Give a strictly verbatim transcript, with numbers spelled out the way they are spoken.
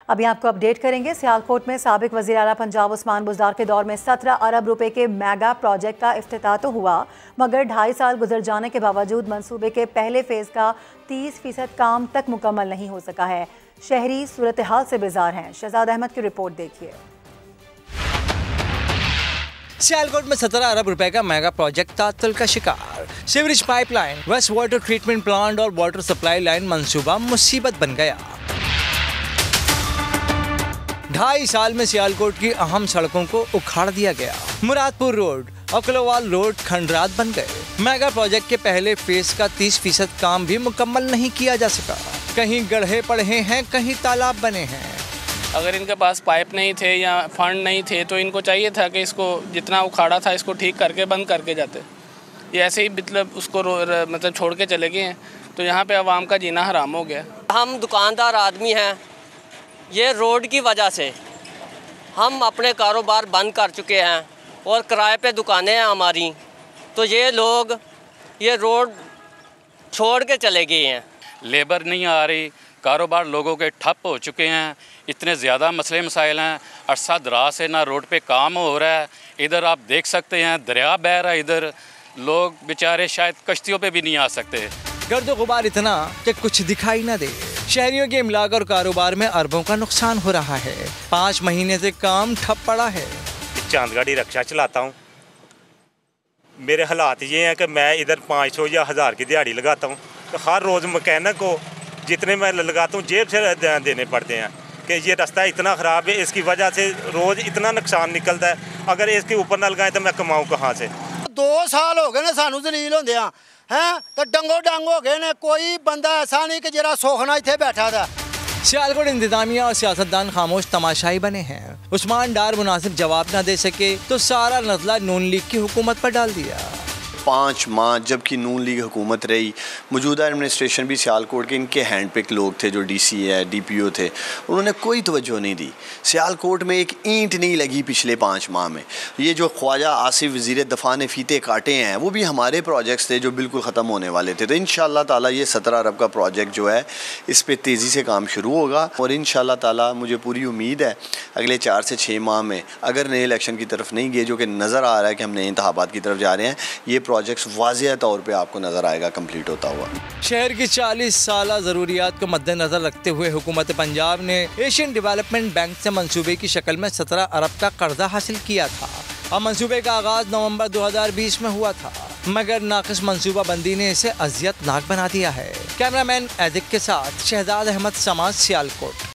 अभी आपको अपडेट करेंगे। सियालकोट में साबिक वज़ीर आला पंजाब उस्मान बुज़दार के दौर में सत्रह अरब रुपए के मेगा प्रोजेक्ट का इफ्तिताह तो हुआ, मगर ढाई साल गुजर जाने के बावजूद मंसूबे के पहले फेज़ का तीस फीसद काम तक मुकम्मल नहीं हो सका है। शहरी सूरत हाल से बेजार हैं। शहजाद अहमद की रिपोर्ट देखिए। सियालकोट में सत्रह अरब रुपए का मेगा प्रोजेक्ट तातुल का शिकार। Sewerage pipeline, waste water treatment plant और वाटर सप्लाई लाइन मंसूबा मुसीबत बन गया। ढाई साल में सियालकोट की अहम सड़कों को उखाड़ दिया गया। मुरादपुर रोड, अकलोवाल रोड खंडरात बन गए। मेगा प्रोजेक्ट के पहले फेज का तीस फीसद काम भी मुकम्मल नहीं किया जा सका। कहीं गड्ढे पड़े हैं, कहीं तालाब बने हैं। अगर इनके पास पाइप नहीं थे या फंड नहीं थे तो इनको चाहिए था कि इसको जितना उखाड़ा था इसको ठीक करके बंद करके जाते। ये ऐसे ही मतलब उसको मतलब छोड़ के चले गए हैं, तो यहाँ पे आवाम का जीना हराम हो गया। हम दुकानदार आदमी हैं, ये रोड की वजह से हम अपने कारोबार बंद कर चुके हैं और किराए पे दुकानें हैं हमारी, तो ये लोग ये रोड छोड़ के चले गए हैं। लेबर नहीं आ रही, कारोबार लोगों के ठप हो चुके हैं, इतने ज़्यादा मसले मसाइल हैं। अरसा दराज से ना रोड पे काम हो रहा है। इधर आप देख सकते हैं दरिया बह रहा है, इधर लोग बेचारे शायद कश्तियों पे भी नहीं आ सकते। गर्द गुबार इतना कि कुछ दिखाई न दे। शहरियों के इमलाक और कारोबार में अरबों का नुकसान हो रहा है। पाँच महीने से काम ठप पड़ा है। चांदगाड़ी रिक्शा चलाता हूँ। मेरे हालात ये हैं कि मैं इधर पाँच सौ या हज़ार की दिहाड़ी लगाता हूँ, तो हर रोज़ मैकेनिक को जितने मैं लगाता हूँ जेब से देने पड़ते हैं कि ये रास्ता इतना ख़राब है, इसकी वजह से रोज़ इतना नुकसान निकलता है। अगर इसके ऊपर ना लगाएं तो मैं कमाऊँ कहाँ से। दो साल हो गए ने सानू जलील होंदे हैं, तो डंगो डंग हो गए ने। कोई बंदा ऐसा नहीं कि जरा सोखना इत्थे बैठा था। सियालकोट इंतजामिया और सियासतदान खामोश तमाशाई बने हैं। उस्मान डार मुनासिब जवाब न दे सके तो सारा नज़ला नून लीग की हुकूमत पर डाल दिया। पाँच माह जबकि नून लीग हुकूमत रही, मौजूदा एडमिनिस्ट्रेशन भी सियालकोट के इनके हैंड पिक लोग थे, जो डीसी है, डीपीओ थे, उन्होंने कोई तवज्जो नहीं दी। सियालकोट में एक ईंट नहीं लगी पिछले पाँच माह में। ये जो ख्वाजा आसिफ वज़ीर दफ़ा ने फीते काटे हैं, वो भी हमारे प्रोजेक्ट्स थे जो बिल्कुल ख़त्म होने वाले थे। तो इंशाअल्लाह ताला ये सत्रह अरब का प्रोजेक्ट जो है, इस पर तेज़ी से काम शुरू होगा और इंशाअल्लाह ताला मुझे पूरी उम्मीद है अगले चार से छः माह में, अगर नए इलेक्शन की तरफ नहीं गए, जो कि नज़र आ रहा है कि हम नए इंतखाबात की तरफ जा रहे हैं, ये प्रोजेक्ट्स वाज़िया तौर पे आपको नज़र आएगा कंप्लीट होता हुआ। शहर की चालीस साल ज़रूरियात को मद्देनज़र रखते हुए हुकूमत पंजाब ने एशियन डेवलपमेंट बैंक से मंसूबे की शक्ल में सत्रह अरब का कर्जा हासिल किया था। अब मंसूबे का आगाज़ नवंबर दो हज़ार बीस में हुआ था, मगर नाक़िस मंसूबा बंदी ने इसे अज़ियतनाक बना दिया है। कैमरामैन एदिक के साथ शहजाद अहमद समाज, सियालकोट।